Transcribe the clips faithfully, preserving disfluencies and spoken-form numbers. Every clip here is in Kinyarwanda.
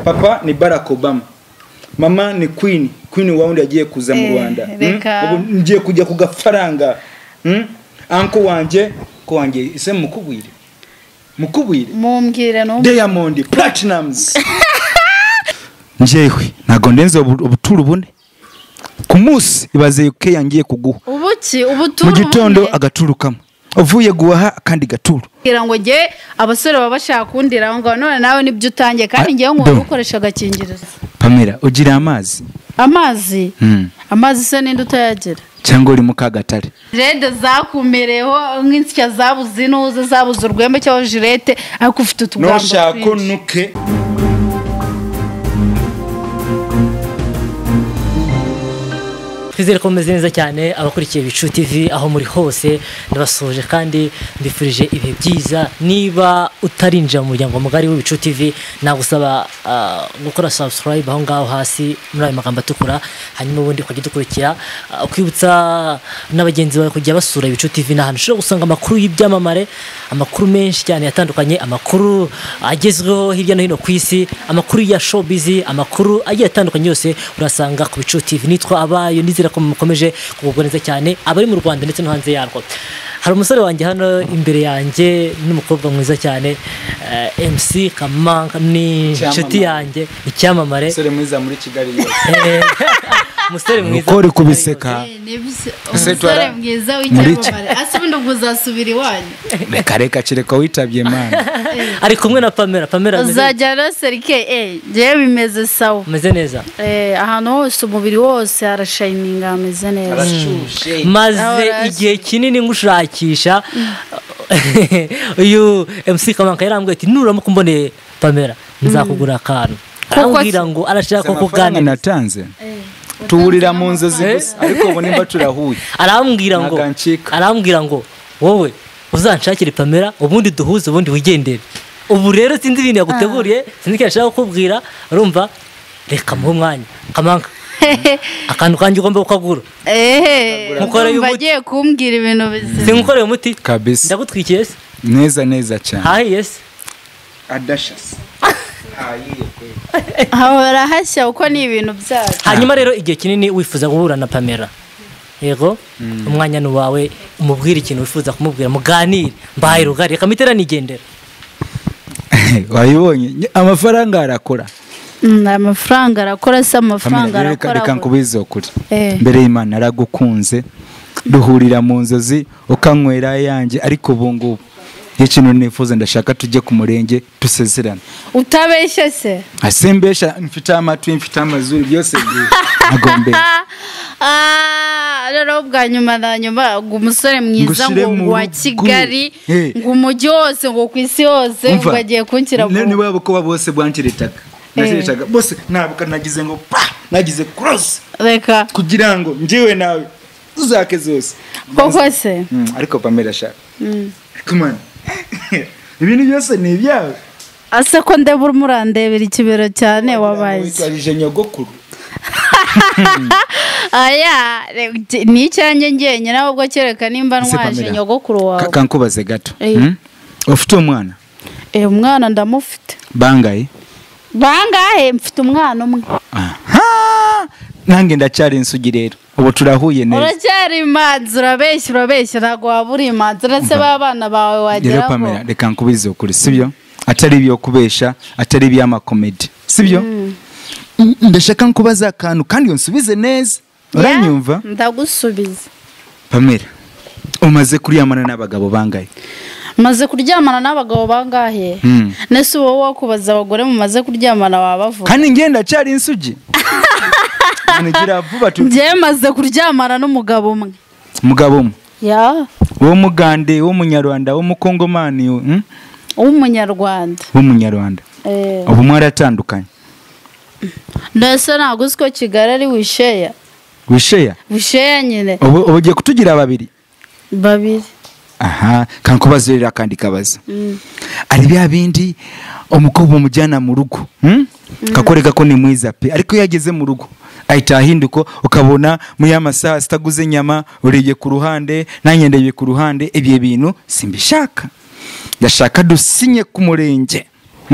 papa ni Barack Obama, mama ni Queen Queen waundi agiye kuza mu Rwanda. Ubu ngiye kujya ku gafaranga. Anko wanje ko wanje ise mukubwire mukubwire mumbwire no Diamond Platinums. Njewe nago ndenze ubuturu bune ku munsi ibaze yuke yangiye kuguha ubuki ubuturu mu gitondo agaturukamo uvuye guhaha kandi gaturu kugira ngo nge abasore baba bashaka kundira ngo none nawe nibyo utangiye kandi ngiye ngo ukoresha agakingirizo. Pamela ugira amazi amazi mm. amazi se ninde utayagira cyangwa uri mu kagatare rede zakumereho nk'insya zabuze nuze zabuze urwembe cyaho jirete ariko ufite utugamba no shako nuke. Twizere ko meze neza cyane abakurikiye IBICU T V aho muri hose ndabasoje kandi mbifurije ibihe byiza. Niba utarinjira mu muryango mugari w'IBICU T V nagusaba uh, gukora subscribe aho ngaho hasi muri ayo magambo atukura, hanyuma ubundi ukajya dukurikira uh, ukwibutsa n'abagenzi bawe kujya basura IBICU T V n'ahantu ushobora gusanga amakuru y'ibyamamare, amakuru menshi cyane yatandukanye, amakuru agezweho hirya no hino ku isi, amakuru ya showbiz, amakuru agiye atandukanye yose urasanga ku IBICU T V. Nitwa Abayo nizera ko mukomeje kugubwa neza cyane abari mu Rwanda ndetse no hanze yarwo. Hari umusore wanjye hano imbere yanjye n'umukobwa mwiza cyane uh, M C Kamanka ni inshuti yanjye icyamamare. Umusore mwiza muri Kigali yose. Umusore mwiza ukore kubiseka. Umusore mwiza w'icyamamare asubindo kuzasubira iwanyu. Reka reka kireka witabye Mana. Ari kumwe na Pamela. Pamela uzajya no serike eh je bimeze sawa. Meze neza. Eh ahantu hose umubiri wose arashininga ameze neza. Arashushe. Maze igihe kinini ngushakisha uyu M C Kamanka yarambwiye ati nuramo kumbone Pamela nzakugura akantu. Arambwira ngo arashaka kuganira natanze. Tuurira mu nzozi gusa ariko ubu nimba turahuye. Arambwira ngo arambwira ngo wowe uzanshakire Pamela ubundi duhuze ubundi wigendere. Ubu rero sinzi ibintu yaguteguriye sinzi ko yashaka kukubwira urumva reka mu mwanya Kamanka akantu kanjye ugomba ukagura. Eh mukore bagiye kumbwira ibintu bize singukoreye umuti kabisa ndagutwikiye se neza neza cyane. Ah yes adashas hayiye kwe ahora hashya uko ni ibintu byacu. Hanyuma rero igihe kinini wifuza guhura na Pamela yego umwanya ni wawe umubwira ikintu wifuza kumubwira muganire mbaye rugari reka mitera nigendera. Wayibonye amafaranga arakora amafaranga arakora se amafaranga arakora reka nkubize ukuri mbere y'Imana aragukunze duhurira mu nzozi ukanywera yanjye ariko ubu ngubu ikintu nifuza ndashaka tujye ku murenge tusezerana. Utabeshye se asimbesha mfite amatwi mfite amazuru byose agombe. Ah rero bwa nyuma na nyuma umusore mwiza ngo wa Kigali ngo umujyi wose ngo kwisi hose ngo agiye kunkira mu ni wabo ko bose bwankiritaga nasiritaga bose ntabwo nagize ngo nagize cross reka kugira ngo njiwe nawe uzake zose koko se ariko Pamela shaka come on ibintu byose ni ibyawe ase ko ndebura murandebera ikibero cyane wabaye cyarije nyogokuru. Aya ni cyanjye ngenye nawe ubwo kereka nimba ntwaje nyogokuru wawe. Kankubaze gato ufite umwana? Eh umwana ndamufite. Bangaye? Bangahe mfite umwana umwe. Aha nange ndacyari insugi rero ubu turahuye neza. Uracyari imanzi urabeshya urabeshya ntago waburi imanzi uretse babana bawe wageraho. Rero Pamela reka nkubize ukuri sibyo atari byo kubesha atari bya makomedi sibyo. Ndashaka nkubaza akantu kandi unsubize neza uranyumva? Ndagusubiza. Pamela umaze kuryamana n'abagabo bangahe? Maze kuryamana n'abagabo bangahe? Nese wowe wakubaza abagore mumaze kuryamana wabavuga. Kandi ngenda cyari insugi. Nigira vuba tu. Ngiye maze kuryamana n'umugabo umwe. Umugabo umwe? Ya. Wo mugande wo munyarwanda wo mukongomani hm? Umunyarwanda. Umunyarwanda. Eh. Ubu mwaratandukanye. Ndase naguzwe Kigali ari wisheya. Wisheya? Wisheya nyine. Ubu ugiye kutugira babiri? Babiri. Aha kankubazirira kandi kabaza. Mm. Ari bya bindi umukobwa umujyana mu rugo hm? Mm. Kakoreka ko ni mwiza pe ariko yageze mu rugo ahita ahinduko ukabona muri amasaha sitaguze nyama uriye ku ruhande nanyendeye ku ruhande ibye bintu simbishaka ndashaka dusinye ku murenge hm?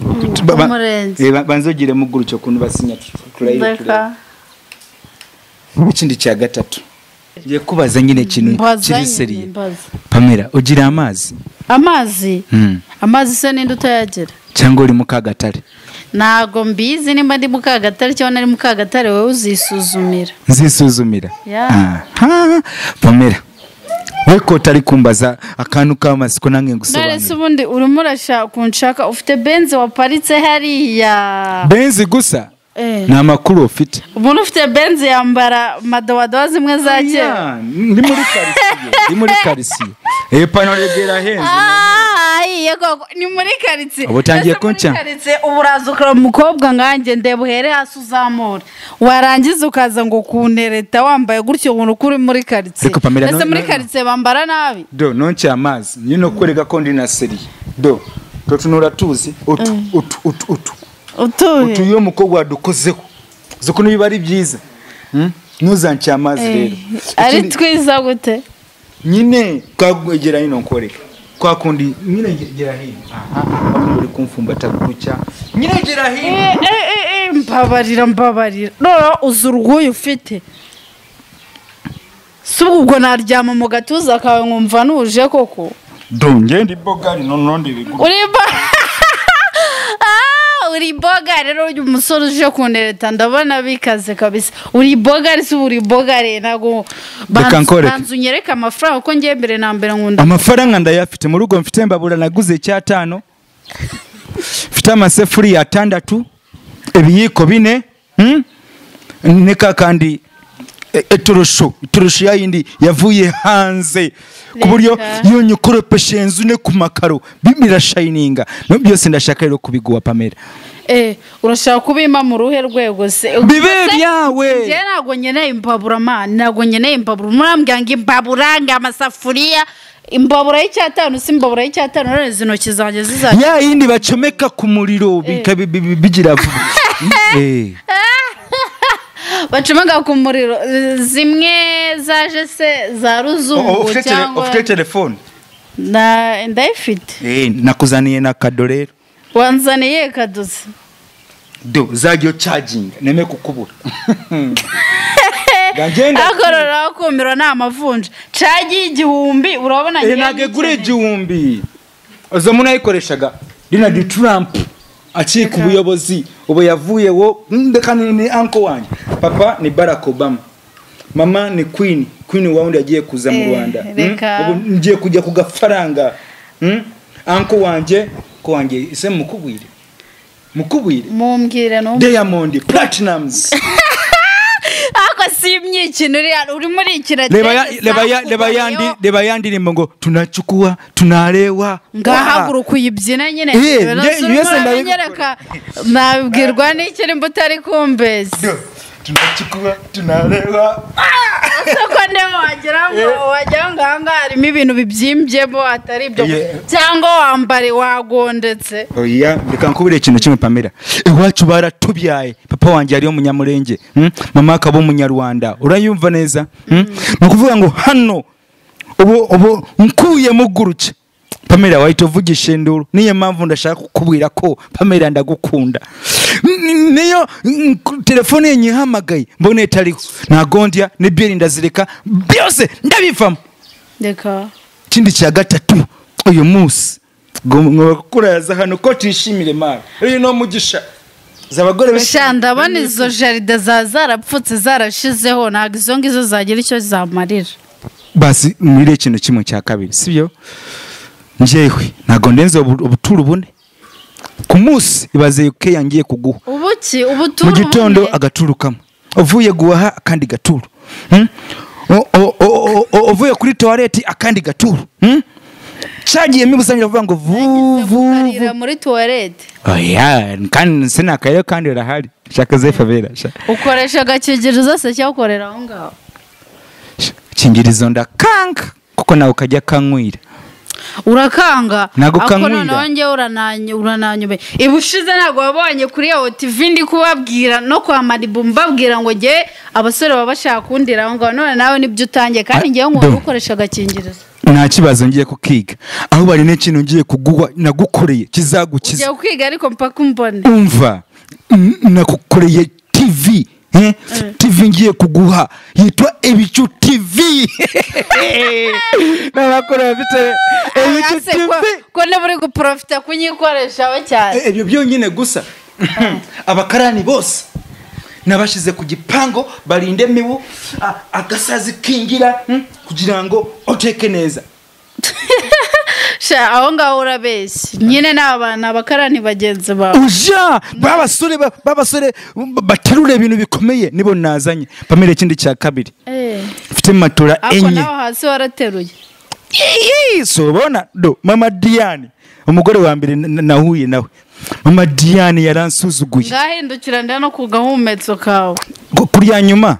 umurenzi banzogire muguru cyo kuntu basinya turayira ikindi cya gatatu ngiye kubaza nyine ikintu kiri seriye Pamela ugira amazi amazi amazi se ninde utayagira cyangwa uri mu Kagatare nago mbizi nimba ndi mu Kagatare cyangwa nari mu Kagatare wowe uzisuzumira nzisuzumira aha Pamela weko tari kumbaza akantu k'amasiko nange ngusobanura nare ubundi urimo urashaka kunshaka ufite benzi waparitse hariya benzi gusa Eh. Na makuru ufite. Umuntu ufite benzi yambara madowadowa zimwe za kera. Ndi muri quartier, ndi muri quartier. Eh pano regera henze. Ah, iye koko ni muri quartier. Ubutangiye kunca. Quartier uburazukira umukobwa nganje ndebuhere hasi uzamura. Warangiza ukaza ngo kunereta wambaye gutyo ubuntu kuri muri quartier. Ese muri quartier bambara nabi. Do nonce amazi. Nyino kurega ko ndi na seri. Do. Totunura tuzi utu utu utu utu. Utuye utuye umukobwa wadukozeho ziko niba ari byiza hm nuzanci amazi rero ari twiza gute nyine kwagera hino nkoreka kwa kundi nyine gera hino aha uri kumfumbata gucya nyine gera hino eh eh eh mbabarira mbabarira no uzurguye ufite subwo naryama mu gatuza kawe nkumva nuje koko donge ndi bogari no ndi biguru uri uri boga rero uyu musore uje kunereta ndabona bikaze kabisa uri boga ari uri boga re nago banzu nyereka amafaranga uko ngiye mbere na mbere nkunda amafaranga ndayafite mu rugo mfite mbabura naguze cyatano mfite amasefuri ya tandatu ebiyiko bine hm neka kandi eturusho turusho yindi yavuye hanze kuburyo iyo nyukoropeshe enzu ne kumakaro bimira shininga no byose ndashaka rero kubiguwa Pamela eh urashaka kubima mu ruhe rwego se bibe byawe je nago nyene imbabura man nago nyene imbabura murambyange imbaburanga amasafuriya imbabura y'icyatanu simbabura y'icyatanu none zinoki zanje zizaje ya yindi bacomeka ku muriro bigira vuba eh bacumanga ku muriro zimwe zaje se za ruzungu cyangwa ufite telefone na ndayifite eh nakuzaniye na kadorero wanzaniye kadoze do zajyo charging neme kukubura gangenda akorora kumira na amavunja charge igihumbi urabona nyine nage gure igihumbi ozo munayikoreshaga Donald Trump acika ubuyobozi ubu yavuye wo ndekani ni uncle wanje papa ni Barack Obama mama ni Queen Queen waundi yagiye kuza mu Rwanda ubu ngiye kujya kugafaranga uncle wanje ko wanje ise mukubwire mukubwire mumbwire no Diamond Platinums ako simye ikintu uri muri ikira leba leba leba yandi leba yandi nimbo ngo tunachukua tunalewa ngahaguru kuyibyina nyine yese ndanyereka nabwirwa n'iki nimba utari kumbeza tunachukua tunalewa soko ndemo wagira ngo wagira nganga harimo ibintu bibyimbyemo atari byo cyangwa wambare wagondetse oya ndeka nkubire ikintu kimwe Pamela iwacu baratubyaye papa wanje ari umunyamurenge mama akaba umunyarwanda urayumva neza nukuvuga ngo hano ubu ubu nkuye muguruke Pamela wahita uvugisha induru niyo mpamvu ndashaka kukubwira ko Pamela ndagukunda niyo telefone yenyihamagaye mbone tariho nagondya n'ibyeri ndazireka byose ndabivamo ndeka kindi cya gatatu uyu munsi ngokuraza hano ko tishimire mara uyu no mugisha zabagore benshi ndabona izo jaride za zarapfutse zarashizeho naga izo ngizo zagira icyo zamarira basi muri ikintu kimwe cya kabiri sibyo njewe nago ndenze ubuturu bune ku munsi ibaze yuke yangiye kuguha ubuki ubuturu mu gitondo agaturu kamwe uvuye guhaha kandi gaturu hm uvuye kuri toilette akandi gaturu hm cyagiye mibusanyira kuvuga ngo vuvu muri toilette oya kandi sinakayo kandi rahari shaka zefa vera ukoresha gakingirizo se cyakorera aho ngaho kingirizo ndakanga kuko nawe ukajya kanywira urakanga nagukanywira nonge urananye urananyube ibushize nago wabonye kuri yo T V ndi kubabwira no kwa Madibu mbabwira ngo je abasore babashaka kundira aho ngaho none nawe nibyo utangiye kandi ngiye ngo ukoresha gakingirizo nta kibazo ngiye kukiga aho bari n'ikintu ngiye kuguha nagukoreye kizagukiza ugiye kwiga ariko mpaka umbone umva nakukoreye tv eh tv ngiye kuguha yitwa Ibicu tv nabakora bafite Ibicu tv ko ne buri guprofita kunyikoresha we cyane ibyo byonyine gusa abakarani bose nabashize ku gipango barinde mibu agasazi kingira kugira ngo oteke neza sha aho ngaho urabeshye nyine n'abana abakarani bagenzi bawe uja babasore babasore baterure ibintu bikomeye nibo nazanye pamere kindi cya kabiri eh mfite matora enye ako naho hasi warateruye so bona do mama Diane umugore wa mbere nahuye nawe mama Diane yaransuzuguye ngahindukira nda no kugahumetso kawe kurya nyuma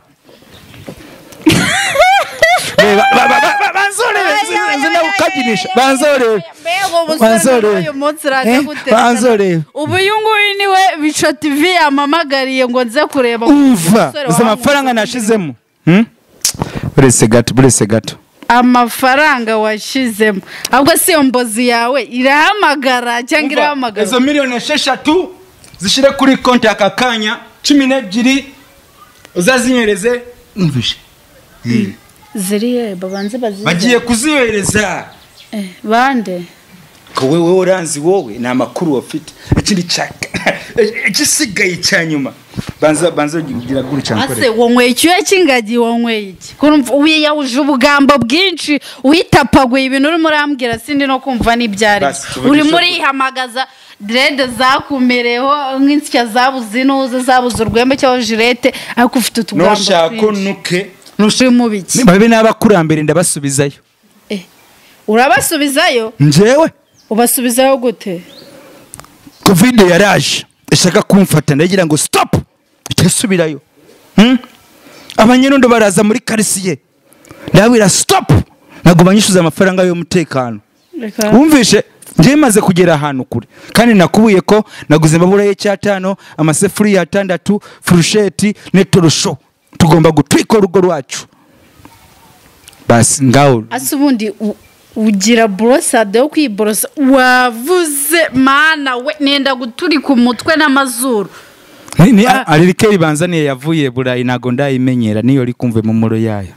banzore nzina ukagirisha banzore banzore banzore ubu yunguyu niwe Bico T V amamagariye ngo nze kureba umva za mafaranga nashizemo hm burese gato burese gato amafaranga washizemo ahubwo si mbozi yawe irahamagara cyangwa irahamagara izo miliyoni esheshatu zishire kuri konti akakanya cumi n'ebyiri uzazinyereze umvishe ziriye babanze bazize bagiye kuziyohereza eh bande ko wewe oranzi wowe na makuru wafite ikindi cyaka ikisigaye cyanyuma banza banza ugira guri cyankore ase wonwe icyuye kingagi wonwe iki kurumva ubiya uje ubugambo bwinshi uhitapaguye ibintu uri murambwira sindi no kumva n'ibyari uri muri hamagaza dread zakumereho nk'insya zabuze nuze zabuze urwembe cyo jirete ariko ufite utugambo no shako nuke nushi mubiki babe n'abakurambere ndabasubizayo eh urabasubizayo njewe ubasubizayo gute covid yaraje ishaka kumfata ndagira ngo stop itesubirayo hm abanyerondo baraza muri karisiye ndabira stop nago banyishuza amafaranga yo mutekano umvishe nje maze kugera ahantu kure kandi nakubuye ko naguze mbabura ye cyatano amasefuri ya tandatu furusheti netorosho tugomba gutwika urugo rwacu basi ngaho asubundi ugira brosade yo kwiborosa wavuze mana we nenda guturi ku mutwe n'amazuru ni aririkeri banzaniye yavuye burayi nago ndayimenyera niyo rikumve mu muro yayo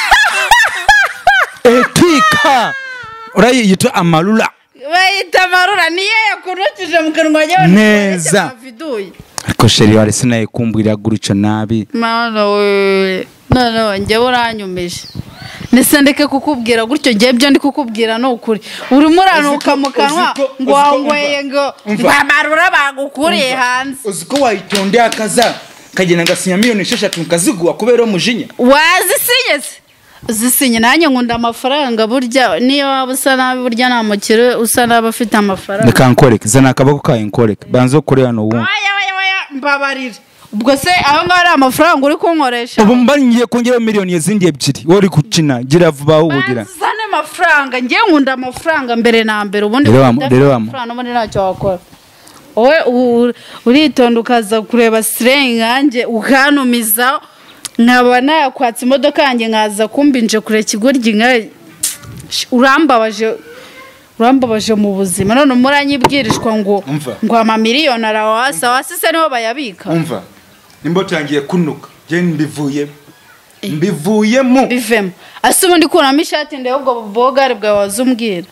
etika urayi yitwa amarura bayita amarura niyo yakurukije mu kanwa yawe neza ariko sheri wari sinaye kumbwira guruca nabi mana we no no njye uranyumeje nisendeke kukubwira gutyo ngiye byo ndi kukubwira no ukuri uri muranuka mu kanwa ngo wangweye ngo amarura bagukuriye hanze uziko wayitonde akaza kagena ngasinya miliyoni esheshatu nkaziguwa kubera umujinya wazisinye se zisinye nanye nkunda amafaranga burya niyo wabusa nabi burya nta mukire usa nabi afite amafaranga reka nkoreke zana akabako kaye nkoreke banzo kuri hano wumva aya aya mbabarira ubwo se aho ngaho ari amafaranga uri kunkoresha ubu mbaniye kongera miliyoni yazindi ebyiri wori gukina gira vuba ubugira zane amafaranga ngiye nkunda amafaranga mbere na mbere ubundi rero amafaranga ubundi ntacyo wakora wowe uritonda ukaza kureba sirenga yanjye ukanumiza nkaba nakwatsa imodoka yanjye nkaza kumbinje kure kigoryi nka urambabaje urambabaje mu buzima none muranyibwirishwa ngo ngo ama miliyoni arawasa wasise niho bayabika umva nimbo tangiye kunuka je mbivuye mbivuyemo bivemo asubundi kuramo ishati nde ubwo bogare bwawe wazumbwira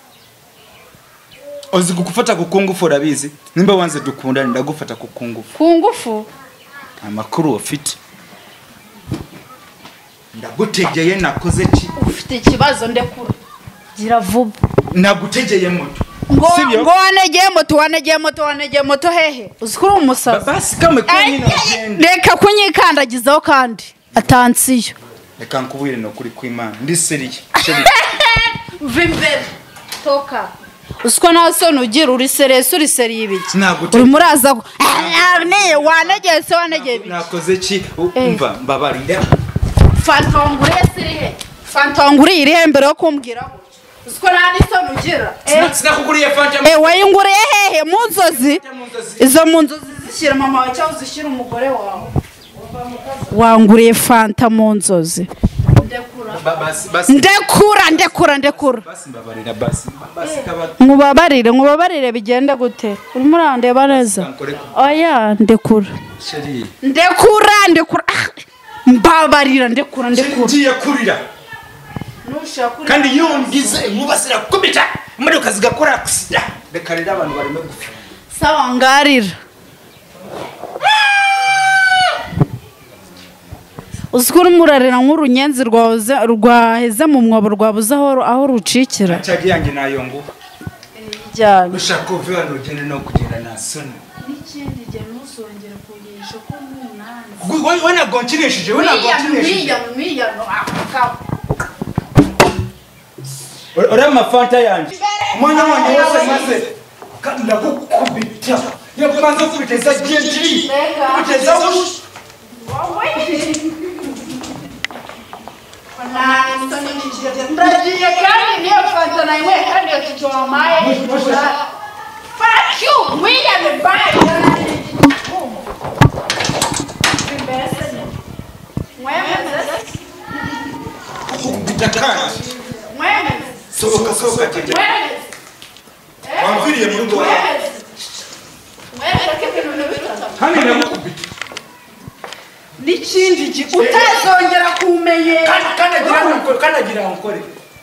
ozi gukufata kukungufu rabizi nimba wanze dukundana ndagufata kukungufu kungufu amakuru ufite ndagutegeye nakoze ki ufite ikibazo ndekura gira vuba nagutegeye moto ngo ngo wanegeye moto wanegeye moto wanegeye moto hehe uzikuri umusaza basi kamwe konyine reka kunyikandagizaho kandi atansiyo reka nkubwire no kuri kw'Imana ndi seriye vimbere toka usko naso nugira uri serese uri seri ibiki uri muraza ne wanegeye se wanegeye nakoze ki umva mbabarira fantongure sirihe fantongure iri hembere yo kumbwira usko nani so nugira eh sinakuguriye fanta eh wayinguriye hehe mu nzozi izo mu nzozi zishyira mama wawe cyangwa zishyira umugore wawe wanguriye fanta mu nzozi ndekura ndekura ndekura nkubabarire nkubabarire bigenda gute urimo urandeba neza oya ndekura ndekura ndekura mbabarira ndekura ndekura ngiye kurira kandi yongize nkubasira kubita imodoka zigakora accident reka rero abantu barimo gupfa sawa ngarira uzikora umurarira nk'urunyenzi rwahoze rwaheze mu mwobo rwabuze aho aho rucikira cyagi yanjye nayo ngo ijyanye ushaka kuvuga ngo ugende no kugenda na soni n'ikindi gihe ntusongera kugisha ko n'umunani we we nagonkinishije we nagonkinishije miya no akaka ora mafanta yanjye umwanya wanjye wose maze kandi ndagukubita yapanze kubiteza genjiri kubiteza wush ndagiye kandi niyo fanta nawe kandi tutomaye fuck you William bye bitakanje mweme sohoka sohoka tete wamviriye mu rugo hani ndagukubita n'ikindi gihe utazongera kumenyera kandi agira ngo kandi agira ngo nkore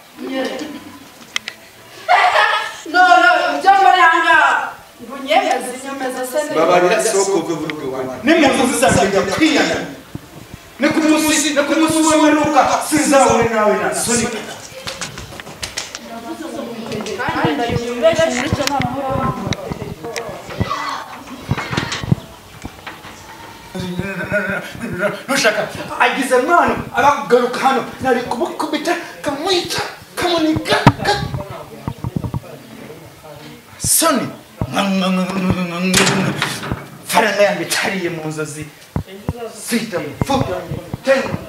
no no ibyo muri hanga ngunyemeza inyemeza se babarira soko vuvuge wanjye nimuzo zizagenda kwiyana ne kumusi ne kumusi wemeruka sinzahure nawe na soni kandi ndayubesha muri cyo n'amahoro nushaka agize mwana abagaruka hano nari kubukubita kamwita kamunika soni faranga yanjye tariye mu nzozi sita mfuka ten